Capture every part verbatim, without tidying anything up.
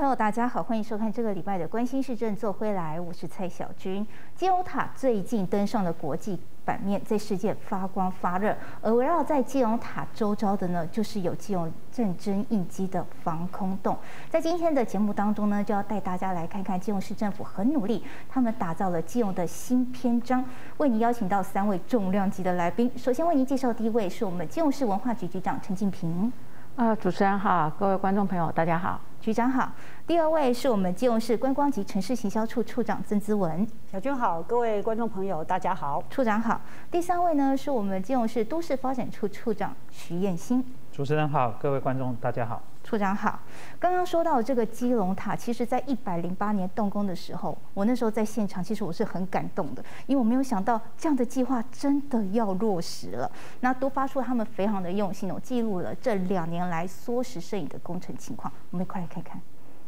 朋友，大家好，欢迎收看这个礼拜的关心市政做回来，我是蔡小军。基隆塔最近登上了国际版面，在世界发光发热。而围绕在基隆塔周遭的呢，就是有基隆战争印记的防空洞。在今天的节目当中呢，就要带大家来看看基隆市政府很努力，他们打造了基隆的新篇章。为您邀请到三位重量级的来宾，首先为您介绍第一位是我们基隆市文化局局长陈进平。 呃，主持人好，各位观众朋友，大家好， 局长好。第二位是我们基隆市观光及城市行销处处长曾姿文。 小军好，各位观众朋友，大家好， 处长好。第三位呢是我们基隆市都市发展处处长徐燕欣。 主持人好，各位观众大家好。 处长好。刚刚说到这个基隆塔，其实在一百零八年动工的时候，我那时候在现场，其实我是很感动的，因为我没有想到这样的计划真的要落实了。那都发出他们非常的用心哦，记录了这两年来缩时摄影的工程情况，我们一块来看看。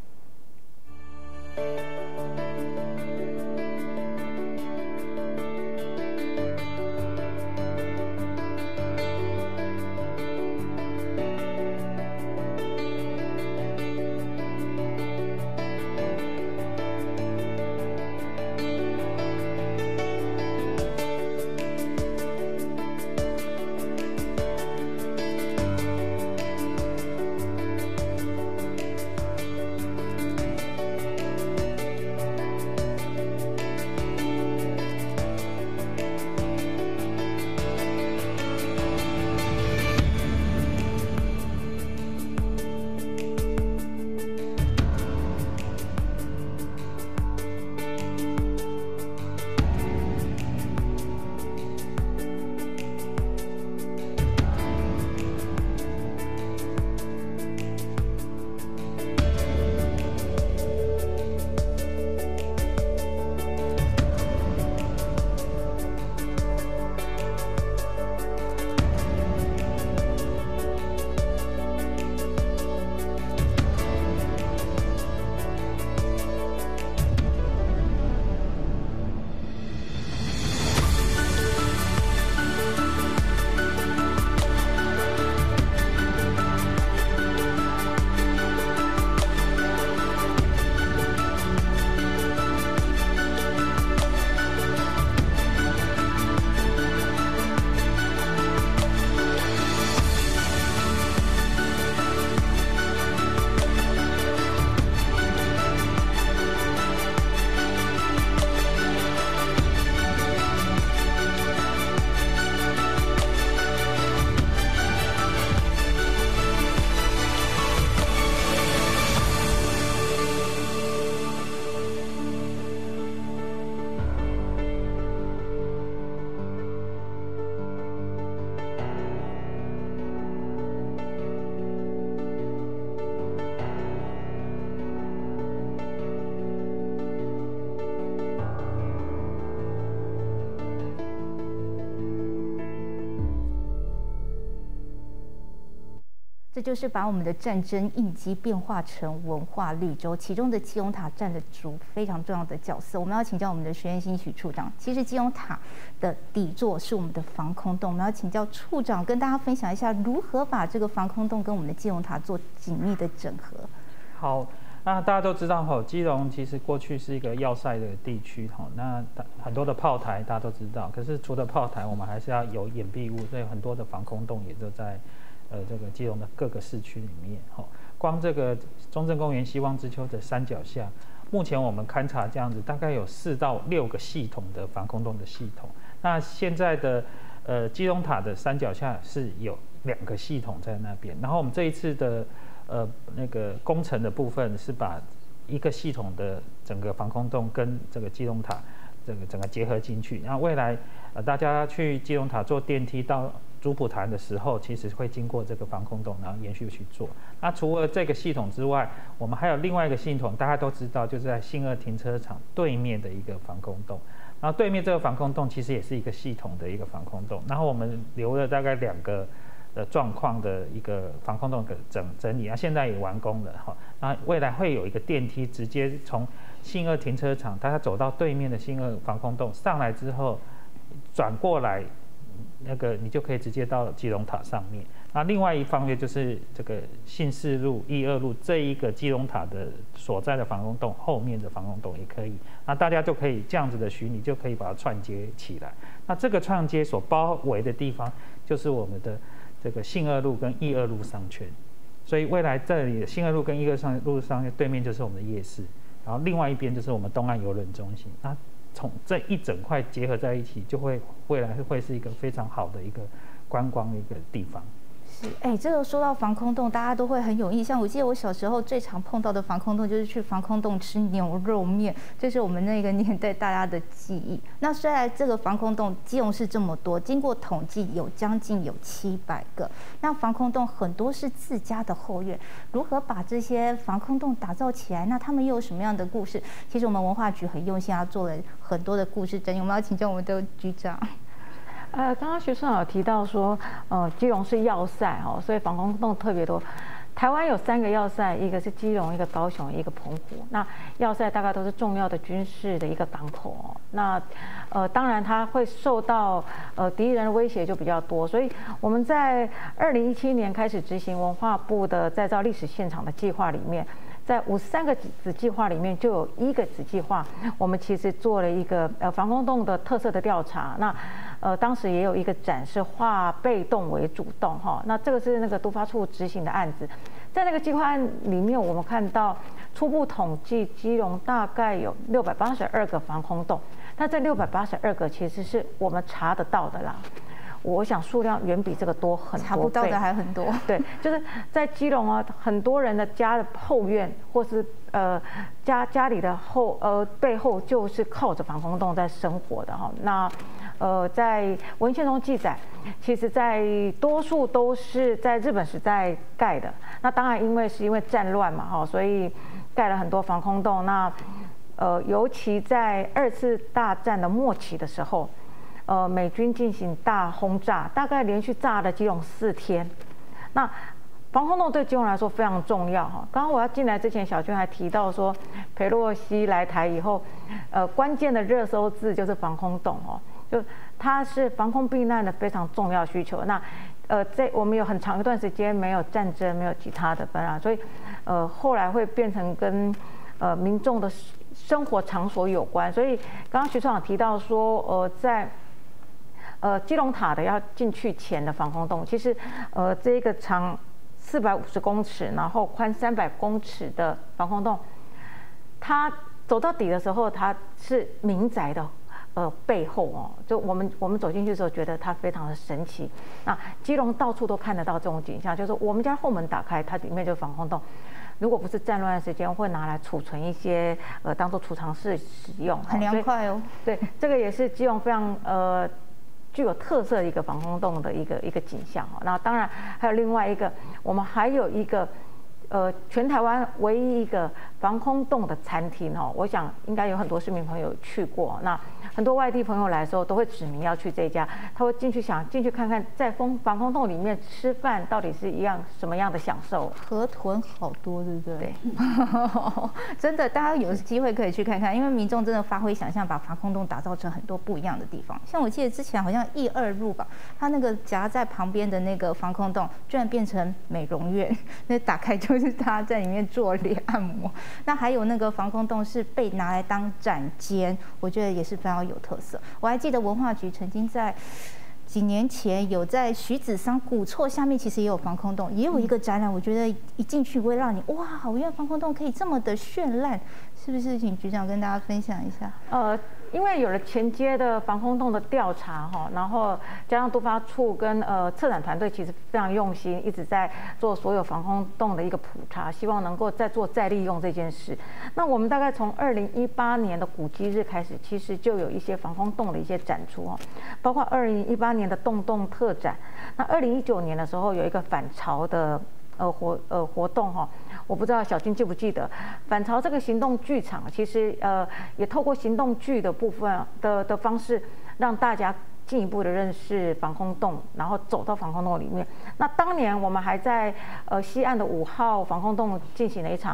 这就是把我们的战争印记变化成文化绿洲，其中的基隆塔占了主非常重要的角色。我们要请教我们的徐燕欣许处长，其实基隆塔的底座是我们的防空洞，我们要请教处长跟大家分享一下如何把这个防空洞跟我们的基隆塔做紧密的整合。 好，那大家都知道哈，基隆其实过去是一个要塞的地区哈，那很多的炮台大家都知道，可是除了炮台，我们还是要有掩蔽物，所以很多的防空洞也都在。呃，这个基隆的各个市区里面，哈，光这个中正公园、希望之丘的山脚下，目前我们勘察这样子，大概有四到六个系统的防空洞的系统。那现在的呃基隆塔的山脚下是有两个系统在那边，然后我们这一次的呃那个工程的部分是把一个系统的整个防空洞跟这个基隆塔这个整个结合进去。然后未来呃大家去基隆塔坐电梯到主普坛的时候，其实会经过这个防空洞，然后延续去做。那除了这个系统之外，我们还有另外一个系统，大家都知道，就是在信二停车场对面的一个防空洞。然后对面这个防空洞其实也是一个系统的一个防空洞。然后我们留了大概两个的状况的一个防空洞的整整理啊，现在也完工了哈。那未来会有一个电梯直接从信二停车场，大家走到对面的信二防空洞上来之后，转过来那个你就可以直接到基隆塔上面。那另外一方面就是这个信四路、一二路这一个基隆塔的所在的防空洞后面的防空洞也可以。那大家就可以这样子的巡礼，就可以把它串接起来。那这个串接所包围的地方，就是我们的这个信二路跟一二路商圈。所以未来这里的信二路跟一二路商圈对面就是我们的夜市，然后另外一边就是我们东岸邮轮中心。那从这一整块结合在一起，就会未来会是一个非常好的一个观光的一个地方。 是，哎，这个说到防空洞，大家都会很有印象。我记得我小时候最常碰到的防空洞，就是去防空洞吃牛肉面，这是我们那个年代大家的记忆。那虽然这个防空洞基隆市这么多，经过统计有将近有七百个。那防空洞很多是自家的后院，如何把这些防空洞打造起来？那他们又有什么样的故事？其实我们文化局很用心，要做了很多的故事整理。我们要请教我们的局长。 呃，刚刚徐处长有提到说，呃，基隆是要塞哦，所以防空洞特别多。台湾有三个要塞，一个是基隆，一个高雄，一个澎湖。那要塞大概都是重要的军事的一个港口哦。那呃，当然它会受到呃敌人的威胁就比较多，所以我们在二零一七年开始执行文化部的再造历史现场的计划里面。在五十三个子计划里面，就有一个子计划，我们其实做了一个呃防空洞的特色的调查。那呃当时也有一个展是化被动为主动哈。那这个是那个都发处执行的案子，在那个计划案里面，我们看到初步统计，基隆大概有六百八十二个防空洞。那这六百八十二个其实是我们查得到的啦。我想数量远比这个多很多倍， 查不到的还很多。 对，就是在基隆啊，很多人的家的后院或是呃家家里的后呃背后就是靠着防空洞在生活的哈。那呃在文献中记载，其实在多数都是在日本时代盖的。那当然因为是因为战乱嘛哈，所以盖了很多防空洞。那呃尤其在二次大战的末期的时候。呃，美军进行大轰炸，大概连续炸了基隆四天。那防空洞对基隆来说非常重要哈。刚刚我要进来之前，小娟还提到说，裴洛西来台以后，呃，关键的热搜字就是防空洞哦，就它是防空避难的非常重要需求。那呃，在我们有很长一段时间没有战争，没有其他的分啊，所以呃，后来会变成跟呃民众的生活场所有关。所以刚刚徐处长提到说，呃，在呃，基隆塔的要进去前的防空洞，其实，呃，这个长四百五十公尺，然后宽三百公尺的防空洞，它走到底的时候，它是民宅的呃背后哦，就我们我们走进去的时候，觉得它非常的神奇。那基隆到处都看得到这种景象，就是我们家后门打开，它里面就是防空洞。如果不是战乱的时间，会拿来储存一些呃当做储藏室使用， 很凉快哦。 对，这个也是基隆非常呃。具有特色的一个防空洞的一个一个景象哈，那当然还有另外一个，我们还有一个，呃，全台湾唯一一个防空洞的餐厅哈，我想应该有很多市民朋友去过，那很多外地朋友来的时候都会指明要去这家，他会进去想进去看看，在风防空洞里面吃饭到底是一样什么样的享受？ 河豚好多，对不对？ 对， 真的，大家有机会可以去看看，因为民众真的发挥想象，把防空洞打造成很多不一样的地方。像我记得之前好像一二路吧，它那个夹在旁边的那个防空洞，居然变成美容院，那打开就是大家在里面做脸按摩。那还有那个防空洞是被拿来当展间，我觉得也是非常有特色。我还记得文化局曾经在几年前有在徐子桑古厝下面，其实也有防空洞，也有一个展览。我觉得一进去会让你哇，原来防空洞可以这么的绚烂，是不是？请局长跟大家分享一下。 呃。因为有了前接的防空洞的调查哈，然后加上都发处跟呃策展团队其实非常用心，一直在做所有防空洞的一个普查，希望能够再做再利用这件事。那我们大概从二零一八年的古迹日开始，其实就有一些防空洞的一些展出哈，包括二零一八年的洞洞特展，那二零一九年的时候有一个反潮的呃活呃活动哈。我不知道小军记不记得，反潮这个行动剧场，其实呃也透过行动剧的部分的的方式，让大家进一步的认识防空洞，然后走到防空洞里面。那当年我们还在呃西岸的五号防空洞进行了一场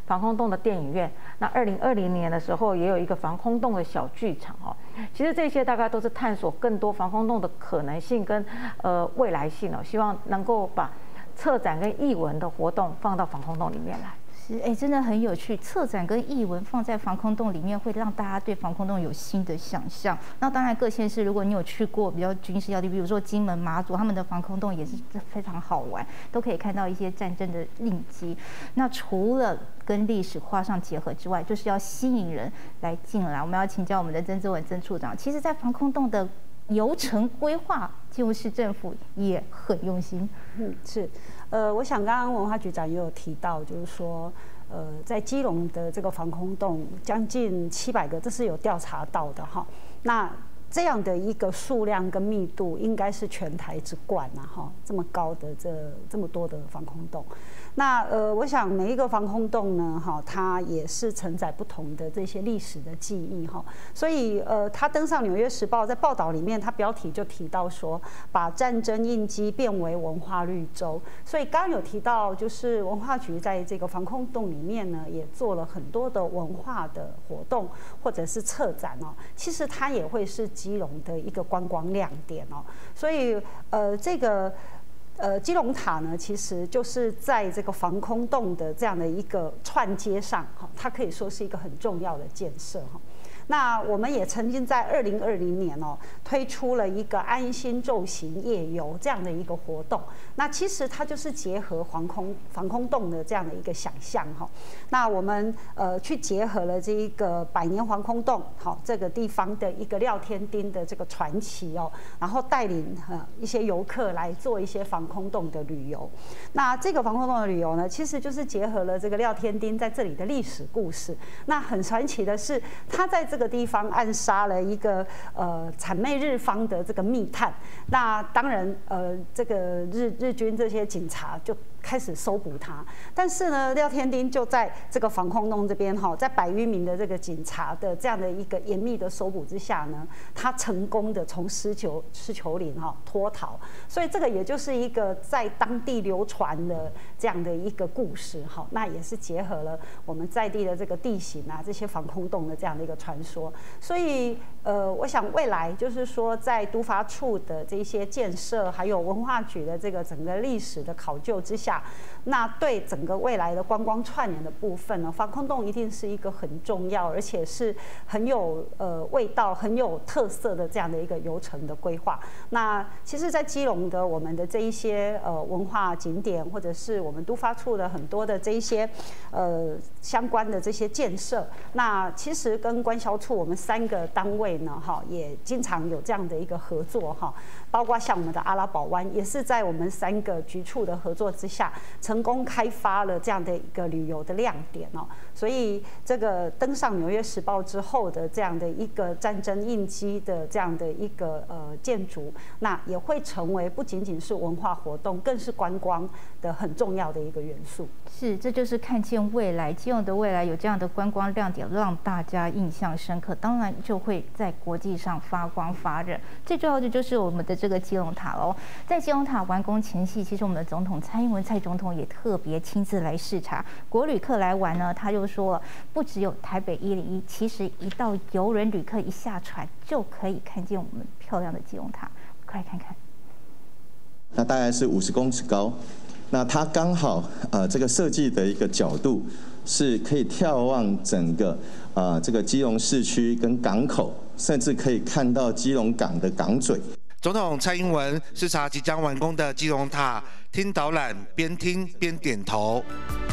防空洞的电影院。那二零二零年的时候，也有一个防空洞的小剧场哦。其实这些大概都是探索更多防空洞的可能性跟呃未来性哦，希望能够把策展跟艺文的活动放到防空洞里面来。 哎，真的很有趣。策展跟艺文放在防空洞里面，会让大家对防空洞有新的想象。那当然，各县市如果你有去过比较军事要地，比如说金门、马祖，他们的防空洞也是非常好玩，都可以看到一些战争的印记。那除了跟历史画上结合之外，就是要吸引人来进来。我们要请教我们的曾志文曾处长，其实，在防空洞的游程规划，基隆市政府也很用心。 嗯，是。呃，我想刚刚文化局长也有提到，就是说，呃，在基隆的这个防空洞将近七百个，这是有调查到的哈。那这样的一个数量跟密度，应该是全台之冠啊哈，这么高的这这么多的防空洞。那呃，我想每一个防空洞呢，哈，它也是承载不同的这些历史的记忆哈。所以呃，他登上《纽约时报》在报道里面，他标题就提到说，把战争印记变为文化绿洲。所以刚刚有提到，就是文化局在这个防空洞里面呢，也做了很多的文化的活动或者是策展哦。其实它也会是基隆的一个观光亮点哦。所以呃，这个。呃，基隆塔呢，其实就是在这个防空洞的这样的一个串接上，哈，它可以说是一个很重要的建设哈。那我们也曾经在二零二零年哦，推出了一个安心昼行夜游这样的一个活动。那其实它就是结合防空防空洞的这样的一个想象哈。那我们呃去结合了这一个百年防空洞好这个地方的一个廖天丁的这个传奇哦，然后带领呃一些游客来做一些防空洞的旅游。那这个防空洞的旅游呢，其实就是结合了这个廖天丁在这里的历史故事。那很传奇的是，他在这个地方暗杀了一个呃谄媚日方的这个密探。那当然呃这个日日军这些警察就开始搜捕他，但是呢，廖天丁就在这个防空洞这边哈，在百余名的这个警察的这样的一个严密的搜捕之下呢，他成功的从狮球狮球岭哈脱逃，所以这个也就是一个在当地流传的这样的一个故事哈，那也是结合了我们在地的这个地形啊，这些防空洞的这样的一个传说，所以呃，我想未来就是说，在都发处的这些建设，还有文化局的这个整个历史的考究之下，那对整个未来的观光串联的部分呢，防空洞一定是一个很重要，而且是很有呃味道、很有特色的这样的一个游程的规划。那其实，在基隆的我们的这一些呃文化景点，或者是我们都发处的很多的这一些呃相关的这些建设，那其实跟观销处我们三个单位呢，哈，也经常有这样的一个合作哈，包括像我们的阿拉堡湾，也是在我们三个局处的合作之下，成功开发了这样的一个旅游的亮点哦。所以这个登上《纽约时报》之后的这样的一个战争印记的这样的一个呃建筑，那也会成为不仅仅是文化活动，更是观光的很重要的一个元素。 是，这就是看见未来，基隆的未来有这样的观光亮点，让大家印象深刻，当然就会在国际上发光发热。最重要的就是我们的这个基隆塔喽。在基隆塔完工前夕，其实我们的总统蔡英文蔡总统也特别亲自来视察。国旅客来玩呢，他就说了，不只有台北一零一，其实一到邮轮旅客一下船就可以看见我们漂亮的基隆塔，快来看看。 那大概是五十公尺高，那它刚好呃这个设计的一个角度是可以眺望整个呃这个基隆市区跟港口，甚至可以看到基隆港的港嘴。 总统蔡英文视察即将完工的基隆塔，听导览边听边点头。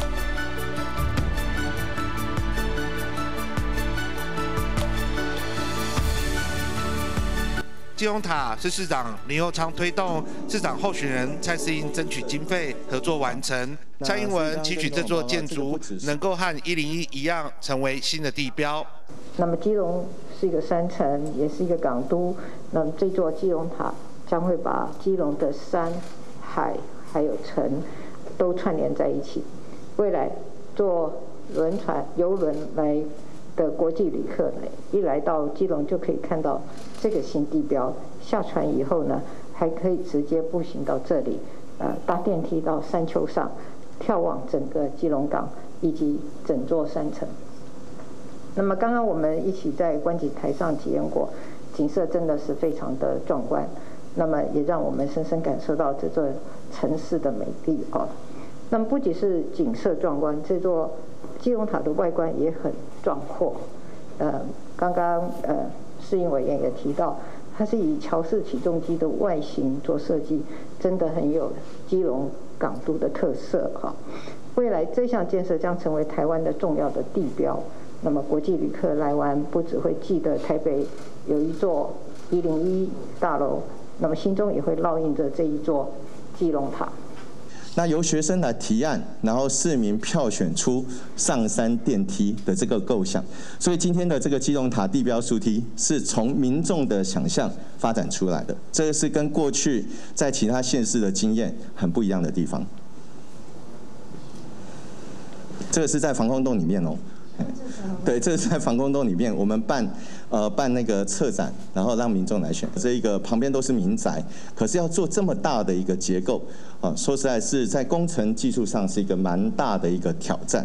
基隆塔是市长林右昌推动，市长候选人蔡适应争取经费合作完成。蔡英文期许这座建筑能够和一零一一样，成为新的地标。 那么基隆是一个山城，也是一个港都。那么这座基隆塔将会把基隆的山、海还有城都串联在一起。未来坐轮船、游轮来的国际旅客呢，一来到基隆就可以看到这个新地标。下船以后呢，还可以直接步行到这里，呃，搭电梯到山丘上，眺望整个基隆港， 以及整座山城。那么刚刚我们一起在观景台上体验过，景色真的是非常的壮观。那么也让我们深深感受到这座城市的美丽哦。那么不仅是景色壮观，这座基隆塔的外观也很壮阔。呃，刚刚呃适应委员也提到，它是以桥式起重机的外形做设计，真的很有基隆港都的特色哈。未来这项建设将成为台湾的重要的地标。那么国际旅客来玩，不只会记得台北有一座一零一大楼，那么心中也会烙印着这一座基隆塔。 那由学生来提案，然后市民票选出上山电梯的这个构想，所以今天的这个基隆塔地标树梯是从民众的想象发展出来的，这个是跟过去在其他县市的经验很不一样的地方。这个是在防空洞里面哦。对，这是在防空洞里面，我们办呃办那个策展，然后让民众来选。这一个旁边都是民宅，可是要做这么大的一个结构，啊，说实在是在工程技术上是一个蛮大的一个挑战。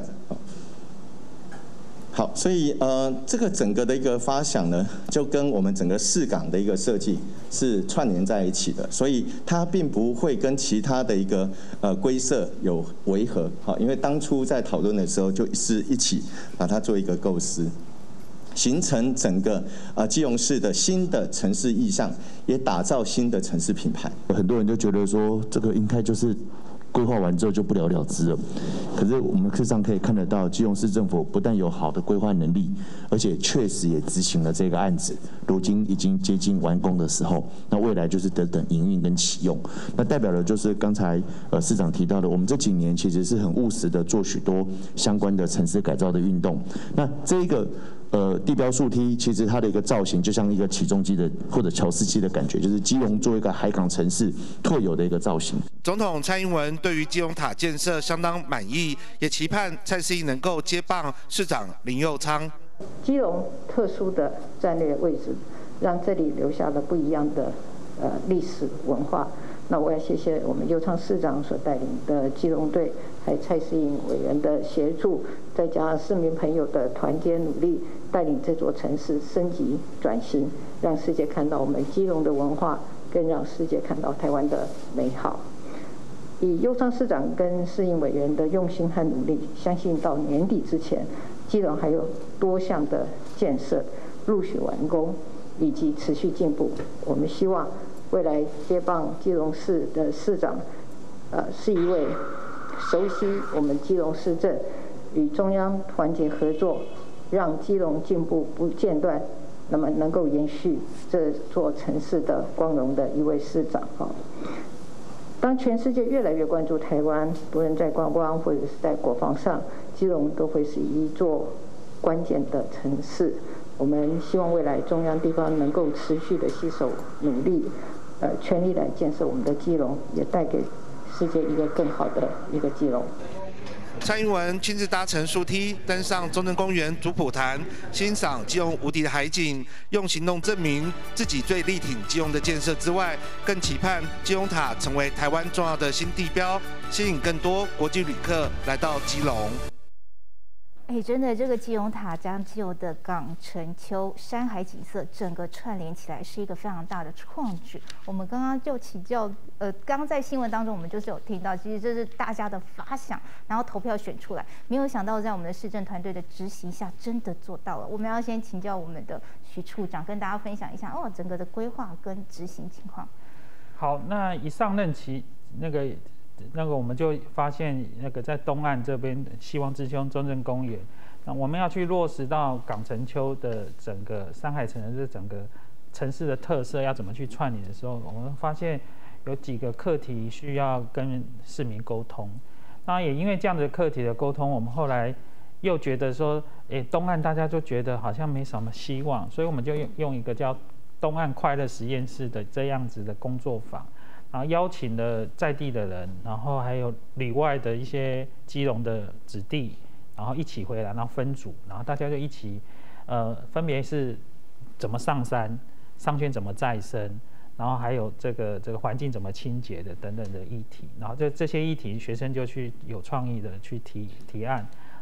好，所以呃，这个整个的一个发想呢，就跟我们整个市港的一个设计是串联在一起的，所以它并不会跟其他的一个呃规设有违和。好，因为当初在讨论的时候，就是一起把它做一个构思，形成整个呃基隆市的新的城市意象，也打造新的城市品牌。 很多人就觉得说，这个应该就是规划完之后就不了了之了。可是我们事实上可以看得到，基隆市政府不但有好的规划能力，而且确实也执行了这个案子，如今已经接近完工的时候，那未来就是得等营运跟启用。那代表的就是刚才呃市长提到的，我们这几年其实是很务实的做许多相关的城市改造的运动。那这一个呃地标树梯，其实它的一个造型就像一个起重机的或者桥式机的感觉，就是基隆作为一个海港城市特有的一个造型。 总统蔡英文对于基隆塔建设相当满意，也期盼蔡适应能够接棒市长林右昌。 基隆特殊的战略位置，让这里留下了不一样的呃历史文化。那我要谢谢我们右昌市长所带领的基隆队，还有蔡适应委员的协助，再加上市民朋友的团结努力，带领这座城市升级转型，让世界看到我们基隆的文化，更让世界看到台湾的美好。以右昌市长跟适应委员的用心和努力，相信到年底之前，基隆还有多项的建设陆续完工，以及持续进步。我们希望未来接棒基隆市的市长，呃，是一位熟悉我们基隆市政与中央团结合作，让基隆进步不间断，那么能够延续这座城市的光荣的一位市长哈。当全世界越来越关注台湾，不论在观光或者是在国防上，基隆都会是一座关键的城市。我们希望未来中央地方能够持续的携手努力，呃，全力来建设我们的基隆，也带给世界一个更好的一个基隆。 蔡英文亲自搭乘树梯登上中正公园主普坛，欣赏基隆无敌的海景，用行动证明自己最力挺基隆的建设之外，更期盼基隆塔成为台湾重要的新地标，吸引更多国际旅客来到基隆。 哎，真的，这个基隆塔将基隆的港城丘山海景色整个串联起来，是一个非常大的创举。我们刚刚就请教，呃，刚刚在新闻当中我们就是有听到，其实这是大家的发想，然后投票选出来，没有想到在我们的市政团队的执行下，真的做到了。我们要先请教我们的徐处长，跟大家分享一下哦，整个的规划跟执行情况。 好，那一上任期那个。那个我们就发现，那个在东岸这边希望之丘中正公园，那我们要去落实到港城丘的整个山海城的这整个城市的特色，要怎么去串联的时候，我们发现有几个课题需要跟市民沟通。那也因为这样的课题的沟通，我们后来又觉得说，诶，东岸大家就觉得好像没什么希望，所以我们就用用一个叫东岸快乐实验室的这样子的工作坊。然后邀请了在地的人，然后还有里外的一些基隆的子弟，然后一起回来，然后分组，然后大家就一起，呃，分别是怎么上山，商圈怎么再生，然后还有这个这个环境怎么清洁的等等的议题，然后这这些议题，学生就去有创意的去提提案，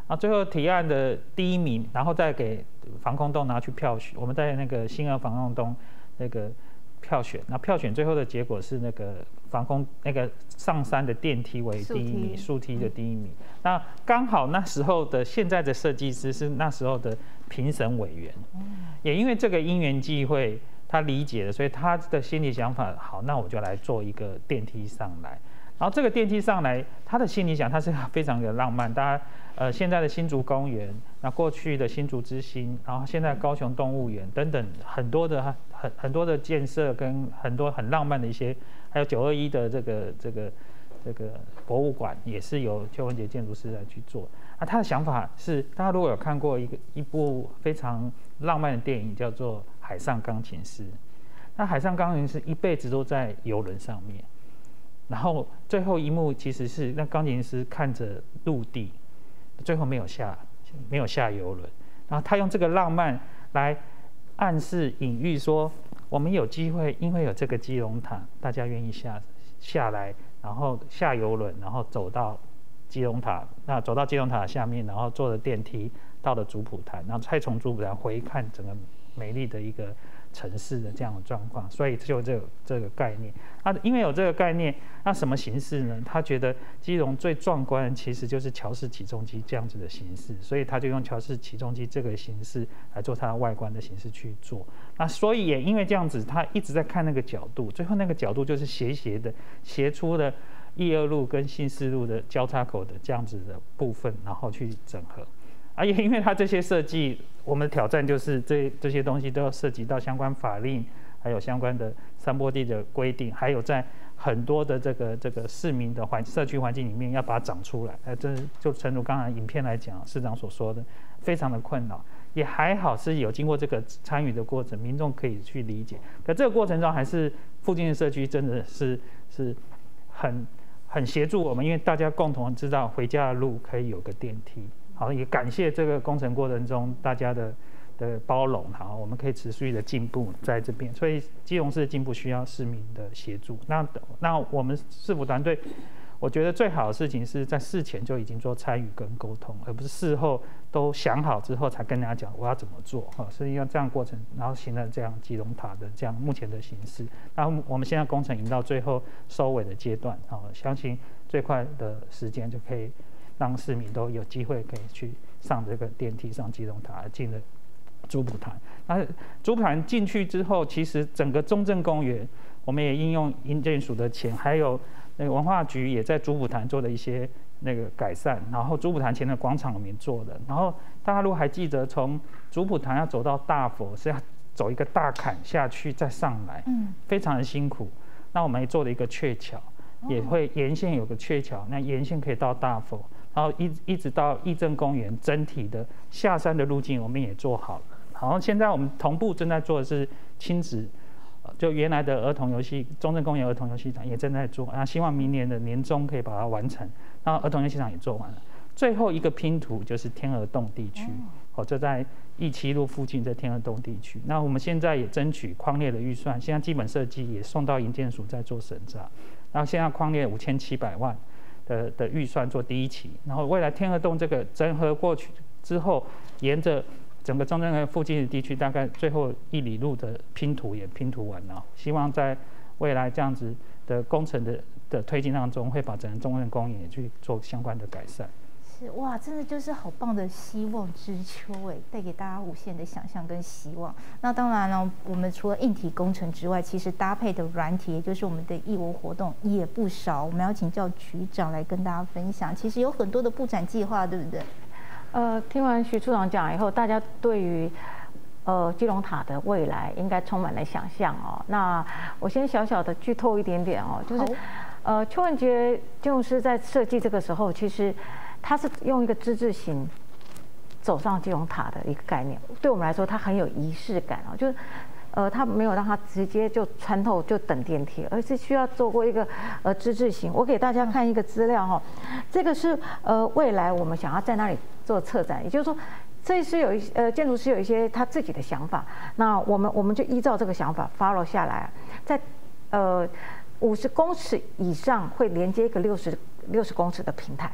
啊，最后提案的第一名，然后再给防空洞拿去票选，我们在那个新二防空洞那个票选，那票选最后的结果是那个防空那个上山的电梯为第一名，竖梯的第一名。那刚好那时候的现在的设计师是那时候的评审委员，也因为这个因缘际会，他理解了，所以他的心理想法好，那我就来做一个电梯上来。然后这个电梯上来，他的心里想，他是非常的浪漫。大家呃，现在的新竹公园，那过去的新竹之星，然后现在高雄动物园等等，很多的很很多的建设跟很多很浪漫的一些，还有九二一的这个这个这个博物馆，也是由邱文杰建筑师来去做。啊，他的想法是，大家如果有看过一个一部非常浪漫的电影，叫做《海上钢琴师》。那《海上钢琴师》一辈子都在游轮上面。然后最后一幕其实是那钢琴师看着陆地，最后没有下没有下游轮，然后他用这个浪漫来暗示隐喻说，我们有机会，因为有这个基隆塔，大家愿意下下来，然后下游轮，然后走到基隆塔，那走到基隆塔下面，然后坐着电梯到了竹埔潭，然后再从竹埔潭回看整个美丽的一个城市的这样的状况，所以就这个这个概念。那因为有这个概念，那什么形式呢？他觉得基隆最壮观其实就是桥式起重机这样子的形式，所以他就用桥式起重机这个形式来做它的外观的形式去做。那所以也因为这样子，他一直在看那个角度，最后那个角度就是斜斜的，斜出了义二路跟新四路的交叉口的这样子的部分，然后去整合。而也因为它这些设计，我们的挑战就是这这些东西都要涉及到相关法令，还有相关的山坡地的规定，还有在很多的这个这个市民的环社区环境里面要把它长出来。呃，这就诚如刚才影片来讲，市长所说的，非常的困扰。也还好是有经过这个参与的过程，民众可以去理解。可这个过程中，还是附近的社区真的是是很很协助我们，因为大家共同知道回家的路可以有个电梯。好，也感谢这个工程过程中大家的的包容，好，我们可以持续的进步在这边。所以基隆市的进步需要市民的协助。那那我们市府团队，我觉得最好的事情是在事前就已经做参与跟沟通，而不是事后都想好之后才跟大家讲我要怎么做。哈，是因为这样过程，然后形成这样基隆塔的这样目前的形式。然后我们现在工程已经到最后收尾的阶段，好，相信最快的时间就可以让市民都有机会可以去上这个电梯上基隆塔，进了竹埔潭。那竹埔潭进去之后，其实整个中正公园，我们也应用营建署的钱，还有那个文化局也在竹埔潭做了一些那个改善，然后竹埔潭前的广场里面做的。然后大家如果还记得，从竹埔潭要走到大佛是要走一个大坎下去再上来，嗯，非常的辛苦。那我们也做了一个鹊桥，也会沿线有个鹊桥，那沿线可以到大佛。然后一一直到义正公园整体的下山的路径，我们也做好了。然后现在我们同步正在做的是亲子，就原来的儿童游戏，中正公园儿童游戏场也正在做。那希望明年的年中可以把它完成。然后儿童游戏场也做完了，最后一个拼图就是天鹅洞地区，哦，就在义七路附近的天鹅洞地区。那我们现在也争取匡列的预算，现在基本设计也送到营建署在做审查。然后现在匡列五千七百万。的, 的预算做第一期，然后未来天鹅洞这个整合过去之后，沿着整个中正公园附近的地区，大概最后一里路的拼图也拼图完了。希望在未来这样子的工程的的推进当中，会把整个中正公园也去做相关的改善。 哇，真的就是好棒的希望之秋哎，带给大家无限的想象跟希望。那当然呢，我们除了硬体工程之外，其实搭配的软体，也就是我们的义务活动也不少。我们要请教局长来跟大家分享。其实有很多的布展计划，对不对？ 呃，听完徐处长讲以后，大家对于呃基隆塔的未来应该充满了想象哦。那我先小小的剧透一点点哦，就是呃邱文杰建筑师在设计这个时候，其实他是用一个之字形走上基隆塔的一个概念，对我们来说，它很有仪式感哦。就是，呃，他没有让它直接就穿透就等电梯，而是需要做过一个呃之字形。我给大家看一个资料哈、哦，这个是呃未来我们想要在那里做策展，也就是说，这是有一呃建筑师有一些他自己的想法，那我们我们就依照这个想法 follow 下来，在呃五十公尺以上会连接一个六十六十公尺的平台。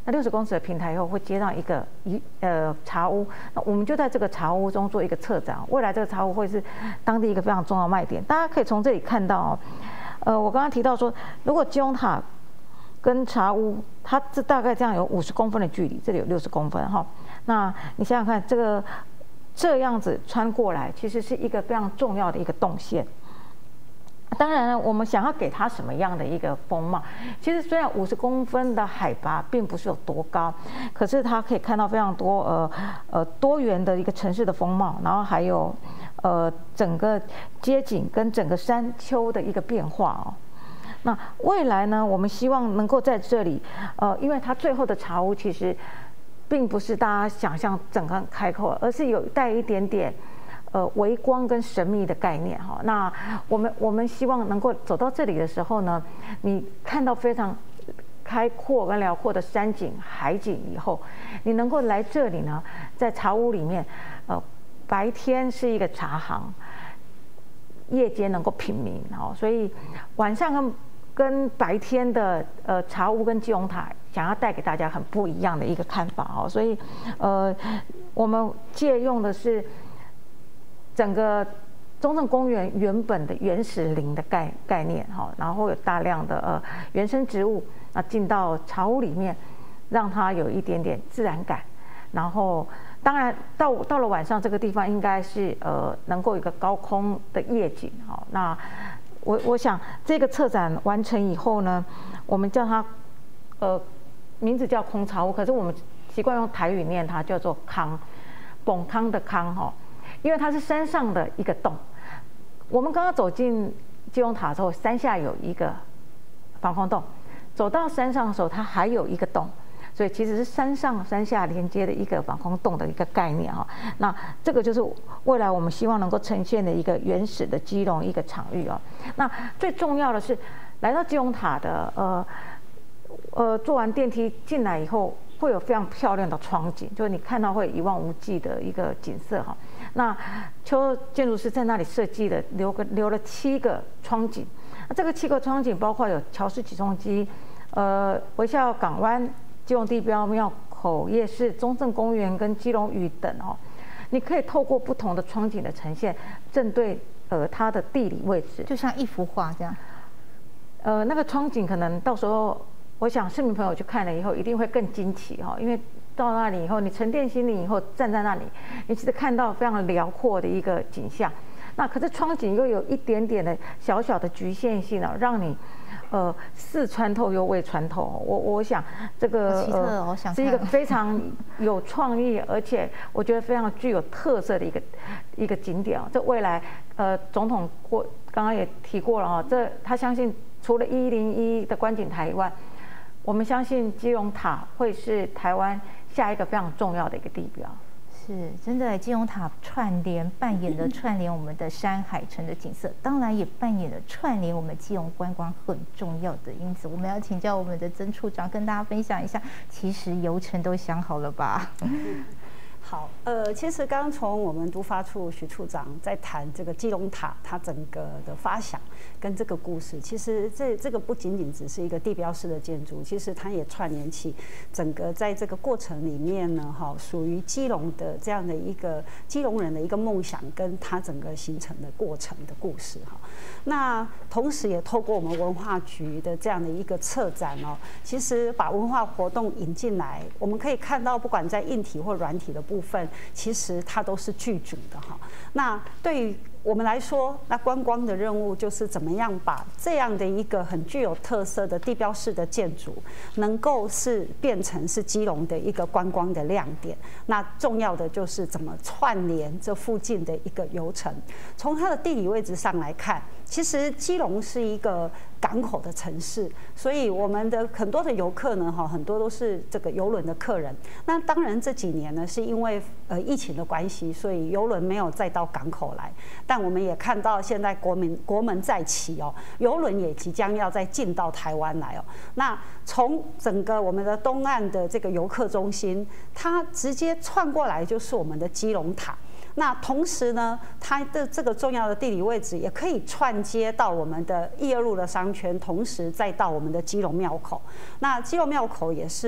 那六十公尺的平台以后会接上一个一呃茶屋，那我们就在这个茶屋中做一个策展。未来这个茶屋会是当地一个非常重要的卖点。大家可以从这里看到哦，呃，我刚刚提到说，如果基隆塔跟茶屋，它这大概这样有五十公分的距离，这里有六十公分哈。那你想想看，这个这样子穿过来，其实是一个非常重要的一个动线。当然了，我们想要给它什么样的一个风貌？其实虽然五十公分的海拔并不是有多高，可是它可以看到非常多呃呃多元的一个城市的风貌，然后还有呃整个街景跟整个山丘的一个变化哦。那未来呢，我们希望能够在这里，呃，因为它最后的茶屋其实并不是大家想象整个开阔，而是有带一点点。呃，微光跟神秘的概念哈，那我们我们希望能够走到这里的时候呢，你看到非常开阔跟辽阔的山景、海景以后，你能够来这里呢，在茶屋里面，呃，白天是一个茶行，夜间能够品茗哦，所以晚上跟跟白天的呃茶屋跟基隆塔，想要带给大家很不一样的一个看法哦，所以呃，我们借用的是。整个中正公园原本的原始林的概概念哈，然后有大量的呃原生植物，那进到茶屋里面，让它有一点点自然感。然后当然到到了晚上，这个地方应该是呃能够有一个高空的夜景哈。那我我想这个策展完成以后呢，我们叫它呃名字叫空茶屋，可是我们习惯用台语念它叫做康，崩康的康哈。因为它是山上的一个洞，我们刚刚走进基隆塔之后，山下有一个防空洞，走到山上的时候，它还有一个洞，所以其实是山上山下连接的一个防空洞的一个概念哈。那这个就是未来我们希望能够呈现的一个原始的基隆一个场域啊。那最重要的是，来到基隆塔的呃呃坐完电梯进来以后，会有非常漂亮的窗景，就是你看到会一望无际的一个景色哈。那邱建筑师在那里设计了留个留了七个窗景，那这个七个窗景包括有乔氏起重机、呃微笑港湾、基隆地标庙口夜市、中正公园跟基隆屿等哦。你可以透过不同的窗景的呈现，正对呃它的地理位置， 就像一幅画这样。 呃，那个窗景可能到时候，我想市民朋友去看了以后，一定会更惊奇哈，因为。到那里以后，你沉淀心灵以后，站在那里，你其实看到非常辽阔的一个景象。那可是窗景又有一点点的小小的局限性啊，让你呃似穿透又未穿透。我我想这个呃是一个非常有创意，而且我觉得非常具有特色的一个一个景点啊。这未来呃总统过刚刚也提过了啊，这他相信除了一零一的观景台以外，我们相信基隆塔会是台湾下一个非常重要的一个地标。 是真的，基隆塔串联扮演了串联我们的山海城的景色，当然也扮演了串联我们基隆观光很重要的因子。我们要请教我们的曾处长，跟大家分享一下，其实游程都想好了吧？ 好，呃，其实刚从我们都发处许处长在谈这个基隆塔，它整个的发想跟这个故事，其实这这个不仅仅只是一个地标式的建筑，其实它也串联起整个在这个过程里面呢，哈，属于基隆的这样的一个基隆人的一个梦想，跟它整个形成的过程的故事哈。那同时也透过我们文化局的这样的一个策展哦，其实把文化活动引进来，我们可以看到，不管在硬体或软体的部分，其实它都是具足的哈。那对于我们来说，那观光的任务就是怎么样把这样的一个很具有特色的地标式的建筑，能够是变成是基隆的一个观光的亮点。那重要的就是怎么串联这附近的一个游程。从它的地理位置上来看，其实基隆是一个港口的城市，所以我们的很多的游客呢，哈，很多都是这个邮轮的客人。那当然这几年呢，是因为呃疫情的关系，所以邮轮没有再到港口来。但我们也看到现在国民国门在起哦，邮轮也即将要再进到台湾来哦。那从整个我们的东岸的这个游客中心，它直接串过来就是我们的基隆塔。那同时呢，它的这个重要的地理位置也可以串接到我们的一二路的商圈，同时再到我们的基隆庙口。那基隆庙口也是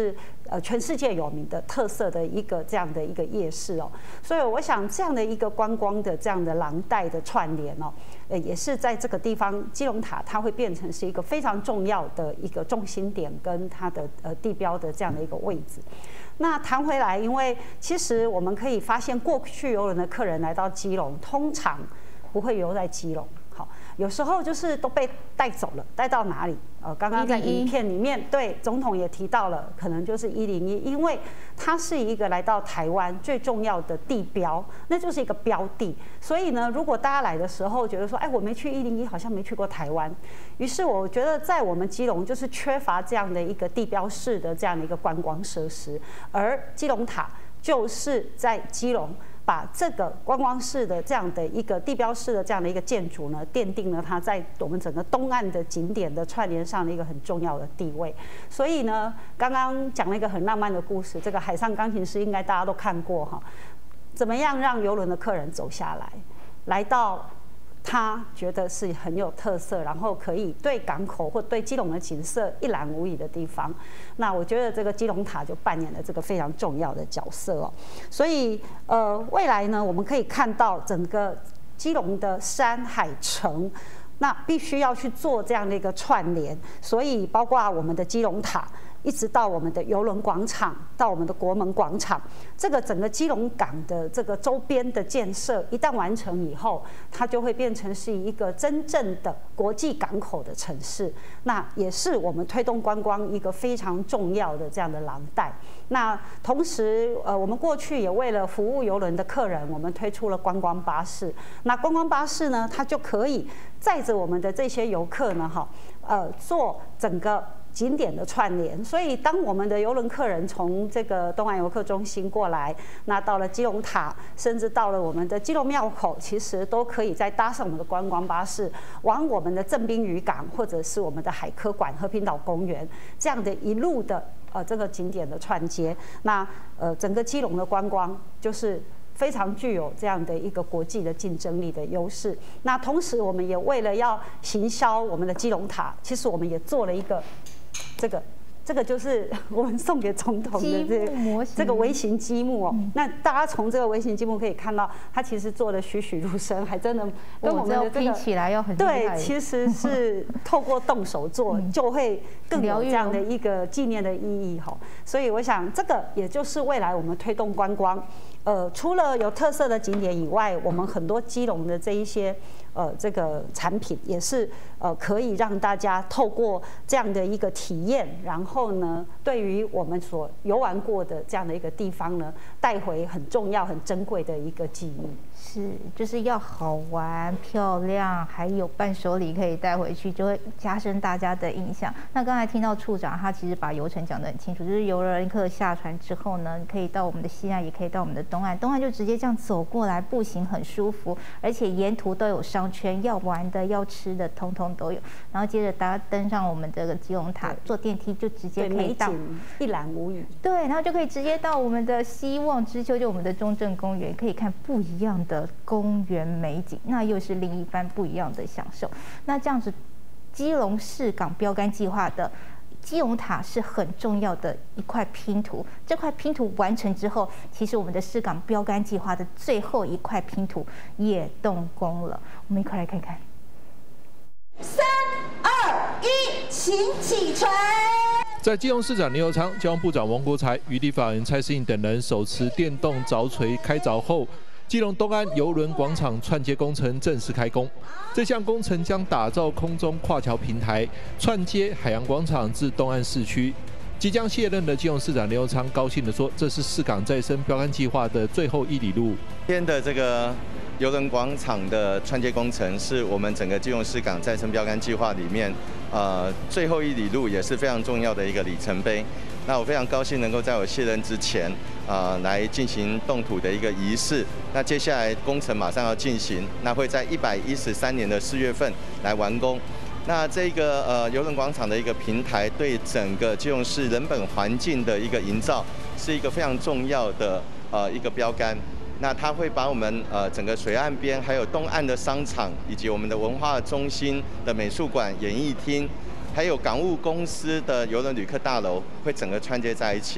呃全世界有名的特色的一个这样的一个夜市哦。所以我想这样的一个观光的这样的廊带的串联哦，呃也是在这个地方基隆塔它会变成是一个非常重要的一个重心点跟它的呃地标的这样的一个位置。那谈回来，因为其实我们可以发现，过去邮轮的客人来到基隆，通常不会留在基隆，好，有时候就是都被带走了，带到哪里？呃，刚刚在影片里面，对总统也提到了，可能就是一零一，因为它是一个来到台湾最重要的地标，那就是一个标的。所以呢，如果大家来的时候觉得说，哎，我没去一零一，好像没去过台湾，于是我觉得在我们基隆就是缺乏这样的一个地标式的这样的一个观光设施，而基隆塔就是在基隆把这个观光式的这样的一个地标式的这样的一个建筑呢，奠定了它在我们整个东岸的景点的串联上的一个很重要的地位。所以呢，刚刚讲了一个很浪漫的故事，这个海上钢琴师应该大家都看过哈，怎么样让邮轮的客人走下来，来到他觉得是很有特色，然后可以对港口或对基隆的景色一览无遗的地方。那我觉得这个基隆塔就扮演了这个非常重要的角色哦。所以呃，未来呢，我们可以看到整个基隆的山海城，那必须要去做这样的一个串联。所以包括我们的基隆塔，一直到我们的邮轮广场，到我们的国门广场，这个整个基隆港的这个周边的建设，一旦完成以后，它就会变成是一个真正的国际港口的城市。那也是我们推动观光一个非常重要的这样的廊带。那同时，呃，我们过去也为了服务邮轮的客人，我们推出了观光巴士。那观光巴士呢，它就可以载着我们的这些游客呢，哈，呃，做整个景点的串联。所以当我们的邮轮客人从这个东岸游客中心过来，那到了基隆塔，甚至到了我们的基隆庙口，其实都可以再搭上我们的观光巴士，往我们的正滨渔港或者是我们的海科馆、和平岛公园这样的一路的呃这个景点的串接。那呃整个基隆的观光就是非常具有这样的一个国际的竞争力的优势。那同时，我们也为了要行销我们的基隆塔，其实我们也做了一个这个。这个就是我们送给总统的这个这个微型积木哦。嗯、那大家从这个微型积木可以看到，它其实做的栩栩如生，还真的跟我们的这个拼起来要很厉害。 对，其实是透过动手做，就会更有这样的一个纪念的意义哈。所以我想，这个也就是未来我们推动观光，呃，除了有特色的景点以外，我们很多基隆的这一些。呃，这个产品也是呃，可以让大家透过这样的一个体验，然后呢，对于我们所游玩过的这样的一个地方呢，带回很重要、很珍贵的一个记忆。 是，就是要好玩、漂亮，还有伴手礼可以带回去，就会加深大家的印象。那刚才听到处长他其实把游程讲得很清楚，就是游人客下船之后呢，你可以到我们的西岸，也可以到我们的东岸，东岸就直接这样走过来，步行很舒服，而且沿途都有商圈，要玩的、要吃的，通通都有。然后接着大家登上我们这个基隆塔，坐电梯就直接可以到， 一览无余。 对，然后就可以直接到我们的希望之丘，就我们的中正公园，可以看不一样的公园美景，那又是另一番不一样的享受。那这样子，基隆市港标杆计划的基隆塔是很重要的一块拼图。这块拼图完成之后，其实我们的市港标杆计划的最后一块拼图也动工了。我们一块来看看。 三二一，请起船。 在基隆市长林右昌、交通部长王国材与立法委员蔡适应等人手持电动凿锤开凿后，基隆东岸邮轮广场串接工程正式开工。这项工程将打造空中跨桥平台，串接海洋广场至东岸市区。即将卸任的基隆市长林右昌高兴地说：“这是市港再生标杆计划的最后一里路。” 今天的这个邮轮广场的串接工程是我们整个基隆市港再生标杆计划里面呃最后一里路，也是非常重要的一个里程碑。那我非常高兴能够在我卸任之前，呃，来进行动土的一个仪式。那接下来工程马上要进行，那会在一百一十三年的四月份来完工。那这个呃邮轮广场的一个平台，对整个基隆市人本环境的一个营造，是一个非常重要的呃一个标杆。那它会把我们呃整个水岸边，还有东岸的商场，以及我们的文化中心的美术馆、演艺厅，还有港务公司的邮轮旅客大楼，会整个串接在一起。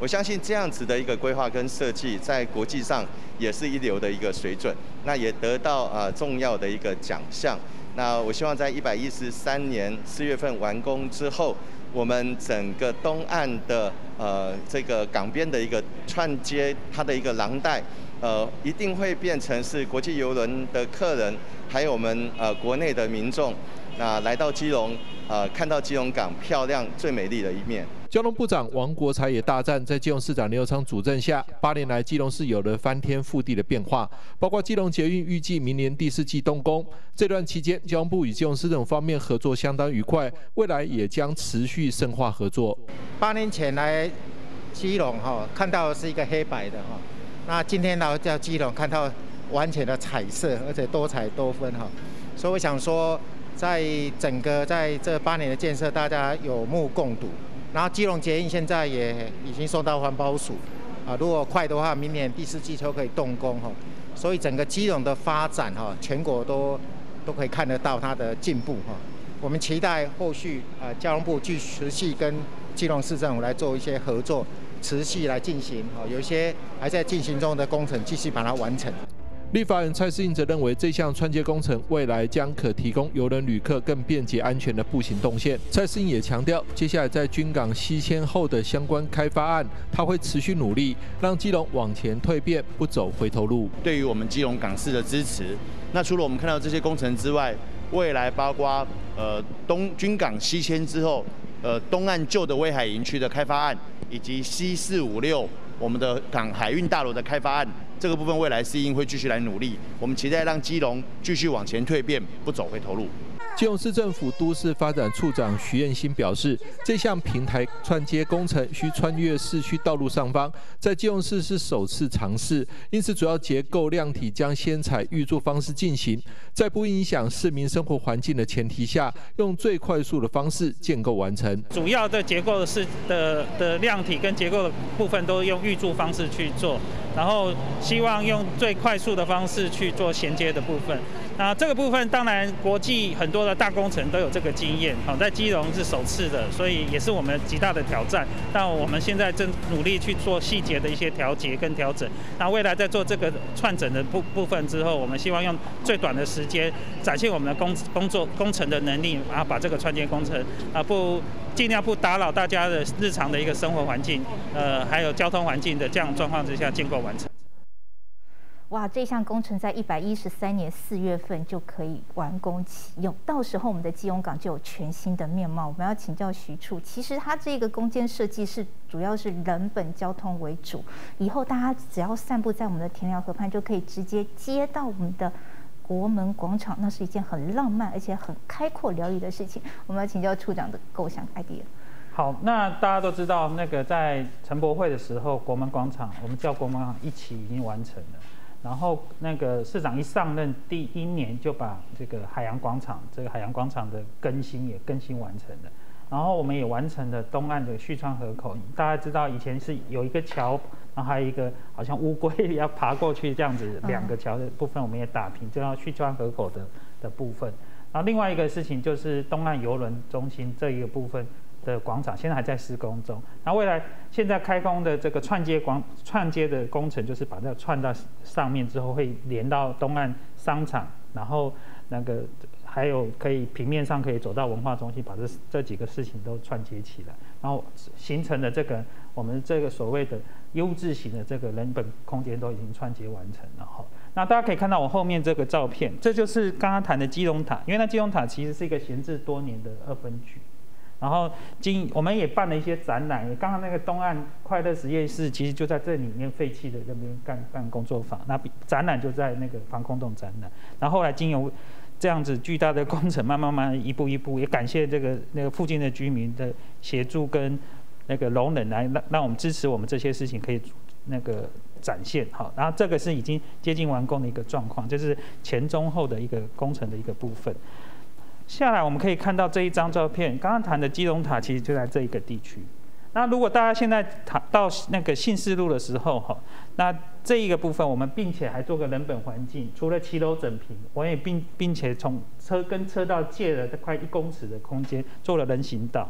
我相信这样子的一个规划跟设计，在国际上也是一流的一个水准，那也得到呃重要的一个奖项。那我希望在一百一十三年四月份完工之后，我们整个东岸的呃这个港边的一个串接，它的一个廊带，呃一定会变成是国际邮轮的客人，还有我们呃国内的民众，那来到基隆，呃看到基隆港漂亮最美丽的一面。 交通部长王国材也大赞，在基隆市长林右昌主政下，八年来基隆市有了翻天覆地的变化，包括基隆捷运预计明年第四季动工。这段期间，交通部与基隆市政府方面合作相当愉快，未来也将持续深化合作。 八年前来基隆哈，看到的是一个黑白的哈，那今天来到基隆看到完全的彩色，而且多彩多纷哈，所以我想说，在整个在这八年的建设，大家有目共睹。然后基隆捷运现在也已经送到环保署，啊，如果快的话，明年第四季就可以动工哈。所以整个基隆的发展哈，全国都都可以看得到它的进步哈。我们期待后续啊，交通部继续持续跟基隆市政府来做一些合作，持续来进行哈，有一些还在进行中的工程，继续把它完成。 立法院蔡适应则认为，这项串接工程未来将可提供邮轮旅客更便捷、安全的步行动线。蔡适应也强调，接下来在军港西迁后的相关开发案，他会持续努力，让基隆往前蜕变，不走回头路。 对于我们基隆港市的支持，那除了我们看到这些工程之外，未来包括呃东军港西迁之后，呃东岸旧的威海营区的开发案，以及西四五六我们的港海运大楼的开发案。这个部分未来适应会继续来努力，我们期待让基隆继续往前蜕变，不走回头路。 基隆市政府都市发展处长徐彦新表示，这项平台串接工程需穿越市区道路上方，在基隆市是首次尝试，因此主要结构量体将先采预铸方式进行，在不影响市民生活环境的前提下，用最快速的方式建构完成。 主要的结构是的的量体跟结构的部分都用预铸方式去做，然后希望用最快速的方式去做衔接的部分。那这个部分当然国际很多的大工程都有这个经验，好，在基隆是首次的，所以也是我们极大的挑战。但我们现在正努力去做细节的一些调节跟调整。那未来在做这个串整的部部分之后，我们希望用最短的时间展现我们的工工作工程的能力，然后把这个串接工程啊不尽量不打扰大家的日常的一个生活环境，呃，还有交通环境的这样状况之下建构完成。 哇，这项工程在一百一十三年四月份就可以完工启用，到时候我们的基隆港就有全新的面貌。我们要请教徐处，其实它这个空间设计是主要是人本交通为主，以后大家只要散步在我们的田寮河畔，就可以直接接到我们的国门广场，那是一件很浪漫而且很开阔疗愈的事情。我们要请教处长的构想 idea。 好，那大家都知道，那个在陈博会的时候，国门广场我们叫国门广场一期已经完成了。然后那个市长一上任第一年就把这个海洋广场这个海洋广场的更新也更新完成了，然后我们也完成了东岸的旭川河口。大家知道以前是有一个桥，然后还有一个好像乌龟要爬过去这样子，两个桥的部分我们也打平，就要旭川河口的的部分。然后另外一个事情就是东岸邮轮中心这一个部分的广场现在还在施工中，那未来现在开工的这个串接广串接的工程，就是把这串到上面之后，会连到东岸商场，然后那个还有可以平面上可以走到文化中心，把这这几个事情都串接起来，然后形成的这个我们这个所谓的 U 字型的这个人本空间都已经串接完成了哈。那大家可以看到我后面这个照片，这就是刚刚谈的基隆塔，因为那基隆塔其实是一个闲置多年的二分局。然后今我们也办了一些展览，刚刚那个东岸快乐实验室其实就在这里面废弃的这边干办工作坊，那展览就在那个防空洞展览。然后后来经由这样子巨大的工程，慢慢慢一步一步，也感谢这个那个附近的居民的协助跟那个容忍来让让我们支持我们这些事情可以那个展现好。然后这个是已经接近完工的一个状况，就是前中后的一个工程的一个部分。下来我们可以看到这一张照片，刚刚谈的基隆塔其实就在这一个地区。那如果大家现在到那个信义路的时候，哈，那这一个部分我们并且还做个人本环境，除了骑楼整平，我也并并且从车跟车道借了快一公尺的空间做了人行道。